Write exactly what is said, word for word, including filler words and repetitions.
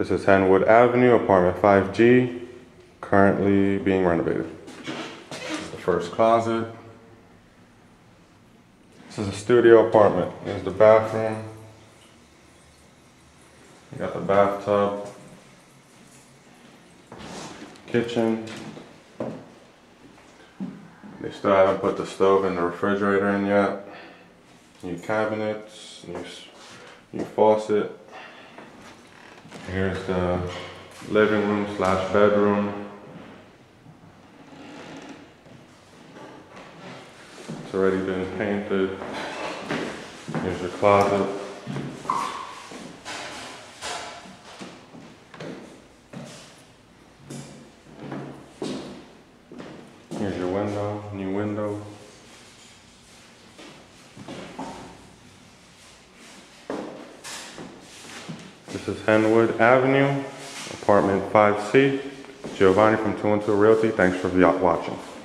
This is Henwood Avenue, apartment five G, currently being renovated. This is the first closet. This is a studio apartment. Here's the bathroom. You got the bathtub, kitchen. They still haven't put the stove and the refrigerator in yet. New cabinets, new, new faucet. Here's the living room slash bedroom. It's already been painted. Here's your closet. Here's your window, new window. This is Henwood Avenue, apartment five C. Geovanni from One Two Realty. Thanks for watching.